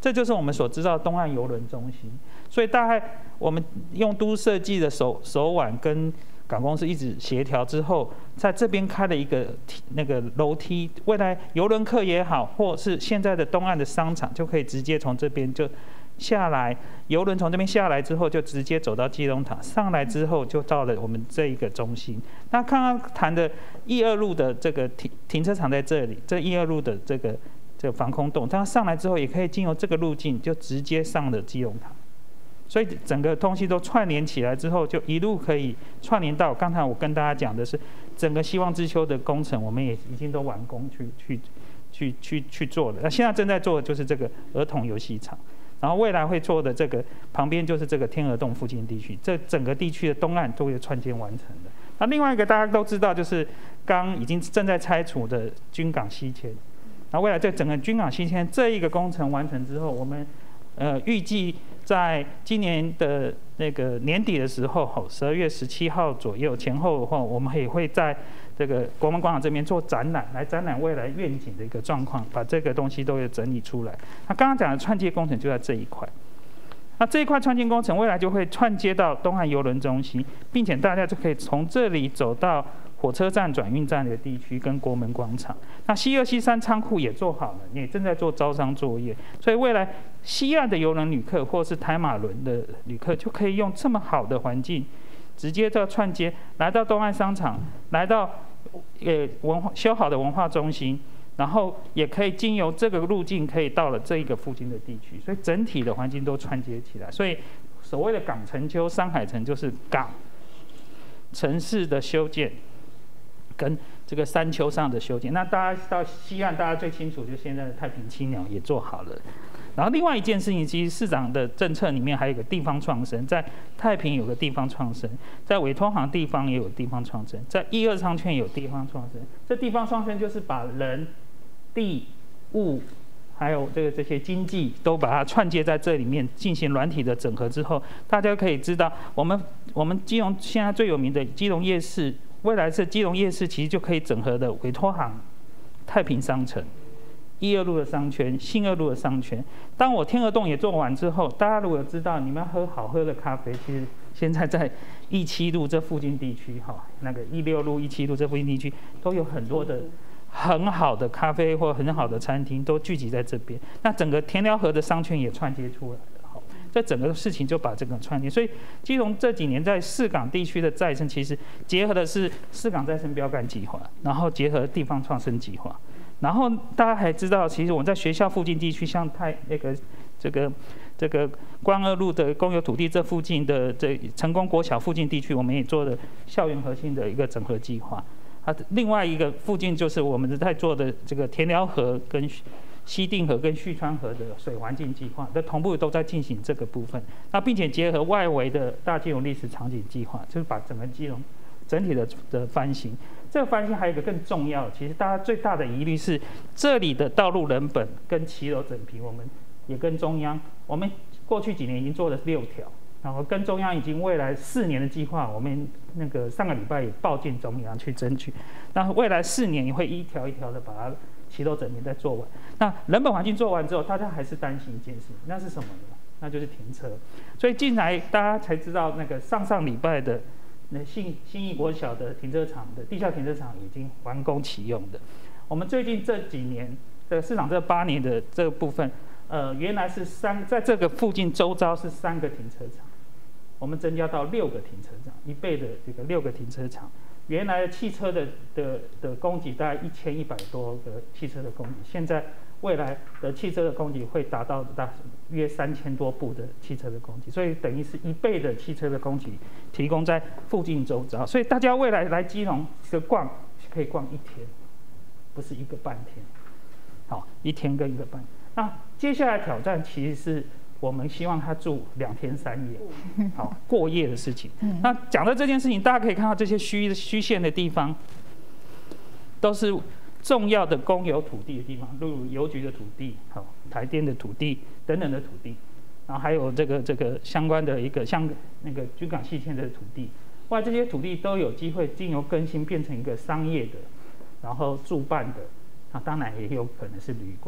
这就是我们所知道的东岸邮轮中心。所以大概我们用都设计的手手腕跟港公司一直协调之后，在这边开了一个那个楼梯，未来邮轮客也好，或是现在的东岸的商场，就可以直接从这边就下来，邮轮从这边下来之后，就直接走到基隆塔，上来之后就到了我们这一个中心。那刚刚谈的一二路的这个停停车场在这里，这一二路的这个这个防空洞，它上来之后也可以经由这个路径，就直接上了基隆塔。所以整个东西都串联起来之后，就一路可以串联到刚才我跟大家讲的是，整个希望之丘的工程，我们也已经都完工去去去去去做了。那现在正在做的就是这个儿童游戏场，然后未来会做的这个旁边就是这个天鹅洞附近地区，这整个地区的东岸都会串接完成的。那另外一个大家都知道，就是刚已经正在拆除的军港西迁，那未来这整个军港西迁这一个工程完成之后，我们呃预计在今年的那个年底的时候，十二月十七号左右前后的话，我们也会在这个国门广场这边做展览，来展览未来愿景的一个状况，把这个东西都有整理出来。那刚刚讲的串接工程就在这一块，那这一块串接工程未来就会串接到东岸邮轮中心，并且大家就可以从这里走到火车站、转运站的地区跟国门广场。那西二、西三仓库也做好了，也正在做招商作业，所以未来西岸的邮轮旅客或是台马轮的旅客就可以用这么好的环境，直接到串接，来到东岸商场，来到呃文化修好的文化中心，然后也可以经由这个路径可以到了这一个附近的地区，所以整体的环境都串接起来。所以所谓的港城丘、山海城就是港城市的修建跟这个山丘上的修建。那大家到西岸，大家最清楚，就现在的太平青鸟也做好了。然后另外一件事情，其实市长的政策里面还有一个地方创生，在太平有个地方创生，在委托行地方也有地方创生，在一二商圈有地方创生。这地方创生就是把人、地、物，还有这个这些经济都把它串接在这里面，进行软体的整合之后，大家可以知道，我们我们基隆现在最有名的基隆夜市，未来是基隆夜市，其实就可以整合的委托行、太平商城、一二路的商圈、信二路的商圈。当我天鹅洞也做完之后，大家如果知道你们要喝好喝的咖啡，其实现在在一七路这附近地区，哈，那个一六路、一七路这附近地区都有很多的很好的咖啡或很好的餐厅都聚集在这边。那整个田寮河的商圈也串接出来了，好，这整个事情就把这个串接。所以基隆这几年在市港地区的再生，其实结合的是市港再生标杆计划，然后结合地方创生计划。然后大家还知道，其实我们在学校附近地区，像太那个这个这个关二路的公有土地这附近的这成功国小附近地区，我们也做了校园核心的一个整合计划。啊，另外一个附近就是我们在做的这个田寮河跟西定河跟旭川河的水环境计划，这同步都在进行这个部分。那并且结合外围的大基隆历史场景计划，就是把整个基隆整体的的翻新。这个翻新还有一个更重要，其实大家最大的疑虑是这里的道路人本跟骑楼整平，我们也跟中央，我们过去几年已经做了六条，然后跟中央已经未来四年的计划，我们那个上个礼拜也报进中央去争取。那未来四年也会一条一条的把它骑楼整平再做完。那人本环境做完之后，大家还是担心一件事，那是什么呢？那就是停车。所以进来大家才知道，那个上上礼拜的那信信义国小的停车场的地下停车场已经完工启用的。我们最近这几年这个市场这八年的这个部分，呃，原来是三，在这个附近周遭是三个停车场，我们增加到六个停车场，一倍的这个六个停车场。原来汽车的的的供给大概一千一百多个汽车的供给，现在未来的汽车的供给会达到大约三千多部的汽车的供给，所以等于是一倍的汽车的供给提供在附近周遭，所以大家未来来基隆的逛可以逛一天，不是一个半天，好，一天跟一个半。那接下来挑战其实是我们希望他住两天三夜，好，过夜的事情。那讲到这件事情，大家可以看到这些虚虚线的地方，都是重要的公有土地的地方，例如邮局的土地、好台电的土地等等的土地，然后还有这个这个相关的一个像那个军港西线的土地，外这些土地都有机会经由更新变成一个商业的，然后住办的，啊当然也有可能是旅馆。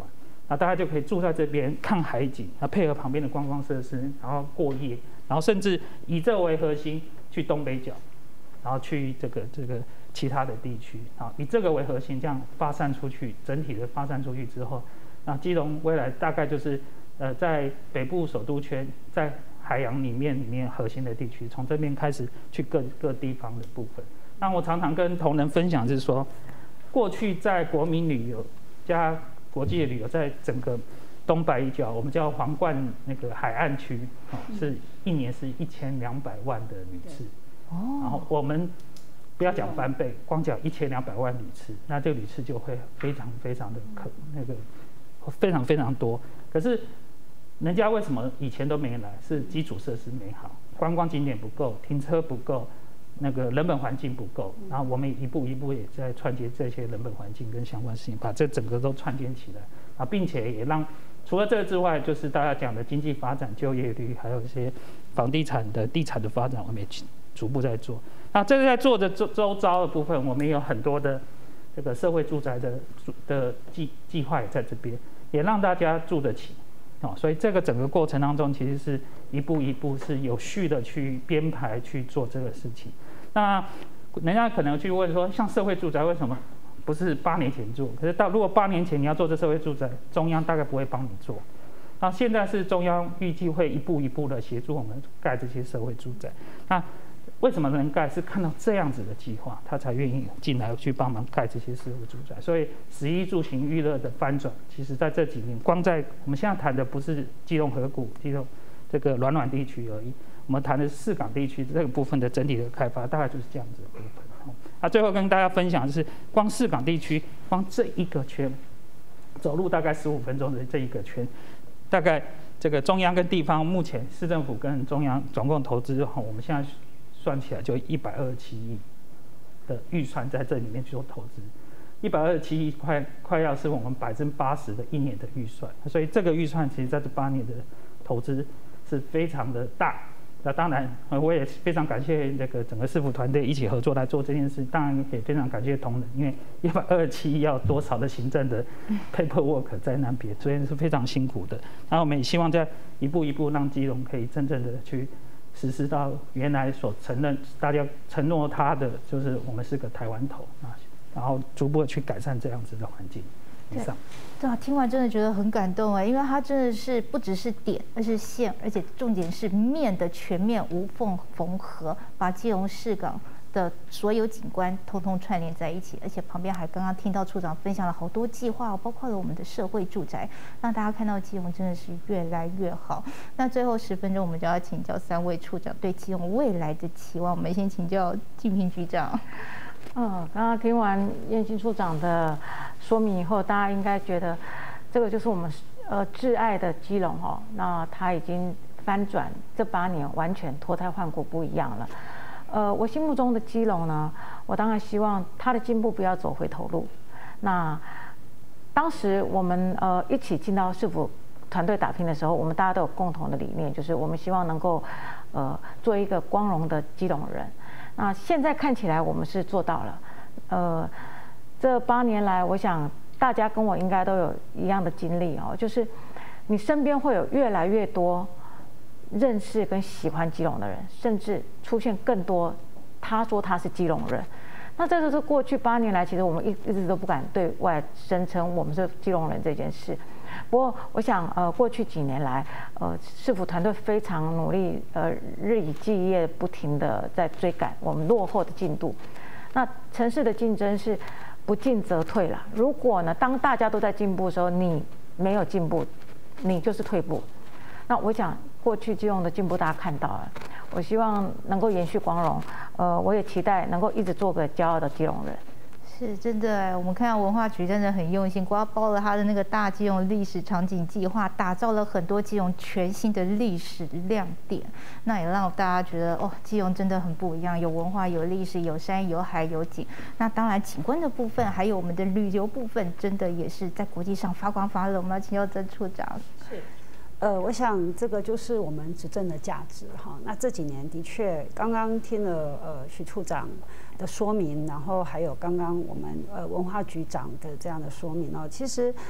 那大家就可以住在这边看海景，那配合旁边的观光设施，然后过夜，然后甚至以这为核心去东北角，然后去这个这个其他的地区啊，以这个为核心，这样发散出去，整体的发散出去之后，那基隆未来大概就是呃在北部首都圈，在海洋里面里面核心的地区，从这边开始去各各地方的部分。那我常常跟同仁分享是说，过去在国民旅游加国际旅游，在整个东北一角，我们叫皇冠那个海岸区，哦，是一年是一千两百万的旅次。哦。然后我们不要讲翻倍，光讲一千两百万旅次，那这个旅次就会非常非常的可那个非常非常多。可是人家为什么以前都没来？是基础设施没好，观光景点不够，停车不够。那个人本环境不够，然后我们一步一步也在串接这些人本环境跟相关事情，把这整个都串联起来啊，并且也让除了这个之外，就是大家讲的经济发展、就业率，还有一些房地产的地产的发展，我们也逐步在做。那这个在做的周周遭的部分，我们也有很多的这个社会住宅的的计计划也在这边，也让大家住得起。哦，所以这个整个过程当中，其实是一步一步是有序的去编排去做这个事情。那人家可能去问说，像社会住宅为什么不是八年前做？可是到如果八年前你要做这社会住宅，中央大概不会帮你做。那现在是中央预计会一步一步的协助我们盖这些社会住宅。那为什么能盖？是看到这样子的计划，他才愿意进来去帮忙盖这些社会住宅。所以食衣住行娱乐的翻转，其实在这几年，光在我们现在谈的不是基隆河谷、基隆这个暖暖地区而已，我们谈的是四港地区这个部分的整体的开发，大概就是这样子的部分。那最后跟大家分享的是，光四港地区，光这一个圈，走路大概十五分钟的这一个圈，大概这个中央跟地方目前市政府跟中央总共投资，我们现在算起来就一百二十七亿的预算在这里面去做投资，一百二十七亿快快要是我们百分之八十的一年的预算，所以这个预算其实在这八年的投资是非常的大。那当然，我也非常感谢这个整个市府团队一起合作来做这件事。当然也非常感谢同仁，因为一百二十七亿要多少的行政的 paperwork 在那边，所以是非常辛苦的。然后我们也希望在一步一步让基隆可以真正的去实施到原来所承认大家承诺他的，就是我们是个台湾头啊，然后逐步的去改善这样子的环境。以上。 对啊，听完真的觉得很感动哎，因为它真的是不只是点，而是线，而且重点是面的全面无缝缝合，把基隆市港的所有景观通通串联在一起，而且旁边还刚刚听到处长分享了好多计划，包括了我们的社会住宅，让大家看到基隆真的是越来越好。那最后十分钟，我们就要请教三位处长对基隆未来的期望。我们先请教敬平局长。 嗯，刚刚听完燕青处长的说明以后，大家应该觉得这个就是我们呃挚爱的基隆哦，那它已经翻转，这八年完全脱胎换骨不一样了。呃，我心目中的基隆呢，我当然希望它的进步不要走回头路。那当时我们呃一起进到市府团队打拼的时候，我们大家都有共同的理念，就是我们希望能够呃做一个光荣的基隆人。那现在看起来我们是做到了，呃，这八年来，我想大家跟我应该都有一样的经历哦，就是你身边会有越来越多认识跟喜欢基隆的人，甚至出现更多他说他是基隆人。那这就是过去八年来，其实我们一一直都不敢对外声称我们是基隆人这件事。不过，我想，呃，过去几年来，呃，市府团队非常努力，呃，日以继夜，不停的在追赶我们落后的进度。那城市的竞争是不进则退了。如果呢，当大家都在进步的时候，你没有进步，你就是退步。那我想，过去基隆的进步大家看到了，我希望能够延续光荣。呃，我也期待能够一直做个骄傲的基隆人。 是真的，我们看到文化局真的很用心，光包了他的那个大基隆历史场景计划，打造了很多基隆全新的历史亮点，那也让大家觉得哦，基隆真的很不一样，有文化、有历史、有山、有海、有景。那当然景观的部分，还有我们的旅游部分，真的也是在国际上发光发热。我们要请教曾处长。 是。呃，我想这个就是我们执政的价值哈。那这几年的确，刚刚听了呃许处长的说明，然后还有刚刚我们呃文化局长的这样的说明哦，其实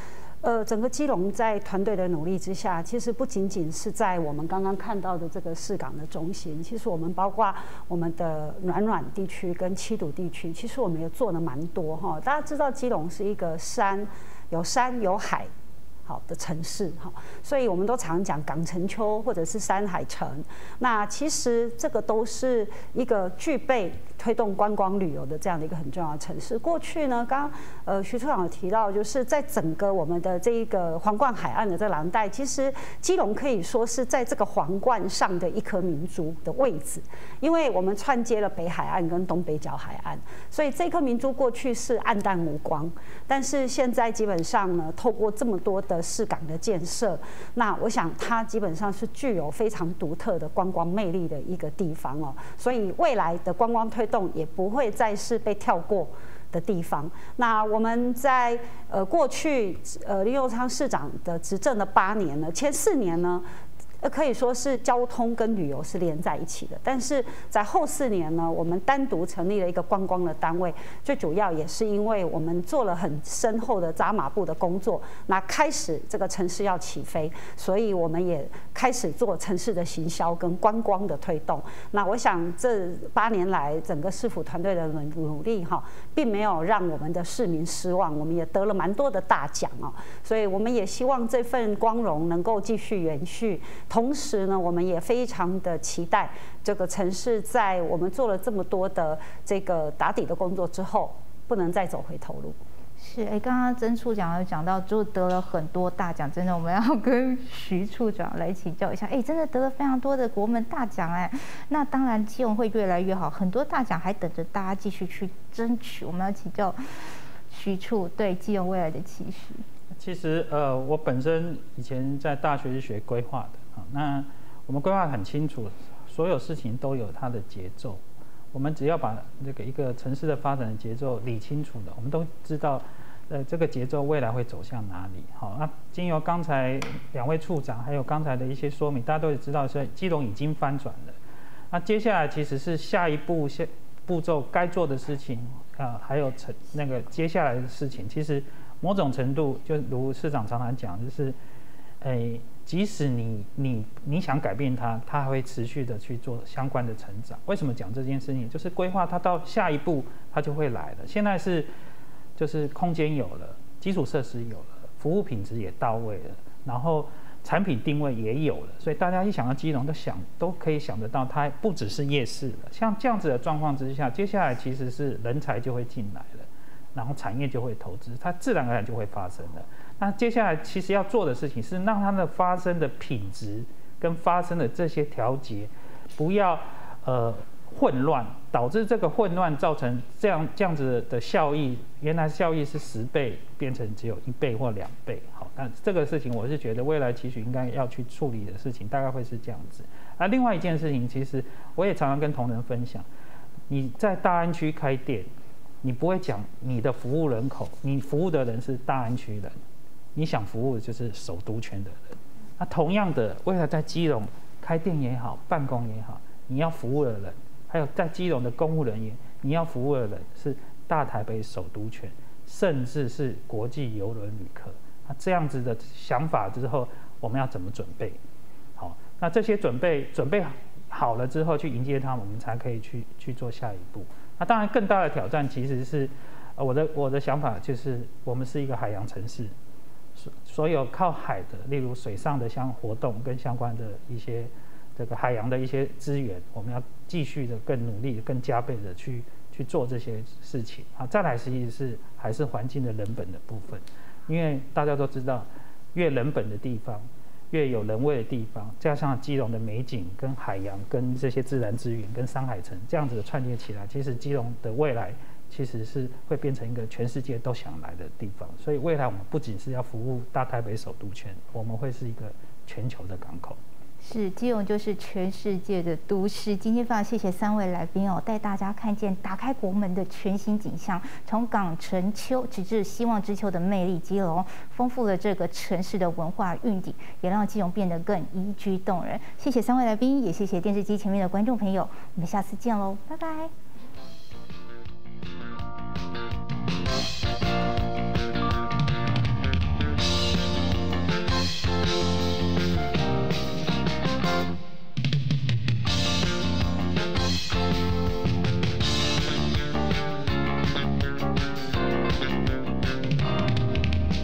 呃，整个基隆在团队的努力之下，其实不仅仅是在我们刚刚看到的这个市港的中心，其实我们包括我们的暖暖地区跟七堵地区，其实我们也做了蛮多哈。大家知道基隆是一个山有山有海好的城市哈，所以我们都常讲港城丘或者是山海城。那其实这个都是一个具备推动观光旅游的这样的一个很重要的城市。过去呢，刚刚呃徐处长有提到，就是在整个我们的这一个皇冠海岸的这个廊带，其实基隆可以说是在这个皇冠上的一颗明珠的位置，因为我们串接了北海岸跟东北角海岸，所以这颗明珠过去是暗淡无光，但是现在基本上呢，透过这么多的市港的建设，那我想它基本上是具有非常独特的观光魅力的一个地方哦，所以未来的观光推动也不会再是被跳过的地方。那我们在呃过去呃林右昌市长的执政的八年呢，前四年呢，可以说是交通跟旅游是连在一起的，但是在后四年呢，我们单独成立了一个观光的单位，最主要也是因为我们做了很深厚的扎马步的工作，那开始这个城市要起飞，所以我们也开始做城市的行销跟观光的推动。那我想这八年来整个市府团队的努力哈，并没有让我们的市民失望，我们也得了蛮多的大奖哦，所以我们也希望这份光荣能够继续延续。同时呢，我们也非常的期待这个城市在我们做了这么多的这个打底的工作之后，不能再走回头路。 是，哎，刚刚曾处长有讲到，就得了很多大奖，真的我们要跟徐处长来请教一下。哎，真的得了非常多的国门大奖哎，那当然基隆会越来越好，很多大奖还等着大家继续去争取。我们要请教徐处对基隆未来的期许。 其实呃，我本身以前在大学是学规划的。那我们规划很清楚，所有事情都有它的节奏。我们只要把这个一个城市的发展的节奏理清楚了，我们都知道，呃，这个节奏未来会走向哪里。好，那经由刚才两位处长还有刚才的一些说明，大家都也知道，是基隆已经翻转了。那接下来其实是下一步下步骤该做的事情啊、呃，还有成那个接下来的事情，其实某种程度就如市长常常讲，就是，诶。即使你你你想改变它，它还会持续的去做相关的成长。为什么讲这件事情？就是规划它到下一步，它就会来了。现在是就是空间有了，基础设施有了，服务品质也到位了，然后产品定位也有了，所以大家一想到基隆，都想都可以想得到，它不只是夜市了。像这样子的状况之下，接下来其实是人才就会进来了，然后产业就会投资，它自然而然就会发生了。那接下来其实要做的事情是让它的发生的品质跟发生的这些调节不要呃混乱，导致这个混乱造成这样这样子的效益，原来效益是十倍变成只有一倍或两倍。好，那这个事情我是觉得未来期许应该要去处理的事情，大概会是这样子。那另外一件事情，其实我也常常跟同仁分享，你在大安区开店，你不会讲你的服务人口，你服务的人是大安区人。你想服务的就是首都圈的人，那同样的，为了在基隆开店也好，办公也好，你要服务的人，还有在基隆的公务人员，你要服务的人是大台北首都圈，甚至是国际邮轮旅客。那这样子的想法之后，我们要怎么准备？好，那这些准备准备好了之后，去迎接他们，我们才可以去去做下一步。那当然，更大的挑战其实是，呃，我的我的想法就是，我们是一个海洋城市。所有靠海的，例如水上的相活动跟相关的一些这个海洋的一些资源，我们要继续的更努力、更加倍的去去做这些事情啊。再来，其实是还是环境的人本的部分，因为大家都知道，越人本的地方，越有人味的地方，加上基隆的美景、跟海洋、跟这些自然资源、跟山海城这样子的串联起来，其实基隆的未来。其实是会变成一个全世界都想来的地方，所以未来我们不仅是要服务大台北首都圈，我们会是一个全球的港口。 是，基隆就是全世界的都市。今天非常谢谢三位来宾哦，带大家看见打开国门的全新景象，从港城丘直至希望之丘的魅力基隆，丰富了这个城市的文化韵底，也让基隆变得更宜居动人。谢谢三位来宾，也谢谢电视机前面的观众朋友，我们下次见喽，拜拜。